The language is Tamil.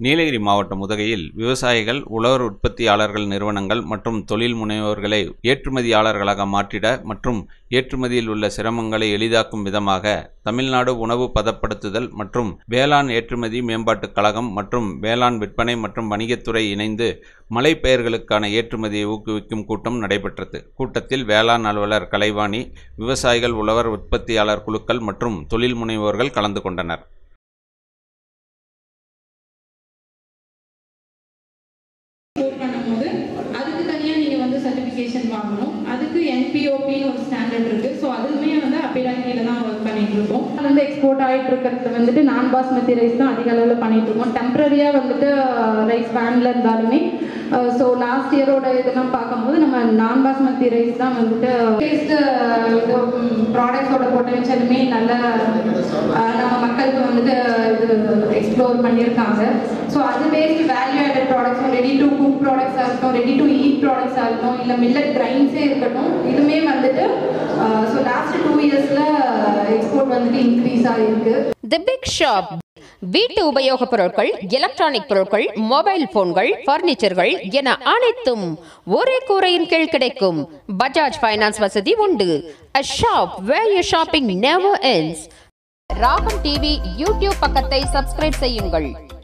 நீலகிரி மாவட்டம் உதகையில் விவசாயிகள், உழவர் உற்பத்தியாளர்கள் நிறுவனங்கள் மற்றும் தொழில் முனைவோர்களை ஏற்றுமதியாளர்களாக மாற்றிட மற்றும் ஏற்றுமதியில் உள்ள சிரமங்களை எளிதாக்கும் விதமாக தமிழ்நாடு உணவு பதப்படுத்துதல் மற்றும் வேளாண் ஏற்றுமதி மேம்பாட்டுக் கழகம் மற்றும் வேளாண் விற்பனை மற்றும் வணிகத்துறை இணைந்து மலைப்பயிர்களுக்கான ஏற்றுமதியை ஊக்குவிக்கும் கூட்டம் நடைபெற்றது. கூட்டத்தில் வேளாண் அலுவலர் கலைவாணி, விவசாயிகள், உழவர் உற்பத்தியாளர் குழுக்கள் மற்றும் தொழில் முனைவோர்கள் கலந்து கொண்டனர். அதுக்கு தனியாக நீங்கள் வந்து சர்டிஃபிகேஷன் வாங்கணும். அதுக்கு NPOPன்னு ஒரு ஸ்டாண்டர்ட் இருக்குது. ஸோ அதுவுமே வந்து அப்பேடா கீழே தான் ஒர்க் பண்ணிட்டு இருக்கோம். அது வந்து எக்ஸ்போர்ட் ஆகிட்டு இருக்கிறது வந்துட்டு நான் பாஸ்மதி ரைஸ் தான் அதிக அளவில் பண்ணிட்டு இருக்கோம். டெம்பரரியாக வந்துட்டு ரைஸ் பேனில் இருந்தாலுமே ஸோ லாஸ்ட் இயரோட இதெல்லாம் பார்க்கும்போது நம்ம நான் பாஸ்மதி ரைஸ் தான் வந்துட்டு டேஸ்ட்டு ப்ராடக்ட்ஸோட பொட்டன்ஷியலுமே நல்ல நம்ம மக்களுக்கு வந்துட்டு இது எக்ஸ்ப்ளோர் பண்ணியிருக்காங்க. ஸோ அது பேஸ்ட் வேல்யூ ஆடட் ப்ராடக்ட்ஸும் ரெடி டு குக் ப்ராடக்ட்ஸாக இருக்கட்டும், ரெடி டு ஈட் ப்ராடக்ட்ஸாக இருக்கட்டும், இல்லை மில்லட் கிரைன்ஸே இருக்கட்டும், இதுவுமே வந்துட்டு ஸோ லாஸ்ட் 2 இயர்ஸில் எக்ஸ்போர்ட் வந்துட்டு இன்க்ரீஸ் ஆகிருக்கு. தி பிக் ஷாப் வீட்டு உபயோக பொருட்கள், எலக்ட்ரானிக் பொருட்கள், மொபைல் போன்கள், பர்னிச்சர்கள் என அனைத்தும் ஒரே கூரையின் கீழ் கிடைக்கும். பஜாஜ் ஃபைனான்ஸ் வசதி உண்டு. A shop where your shopping never ends. Raagam TV YouTube பக்கத்தை சப்ஸ்கிரைப் செய்யுங்கள்.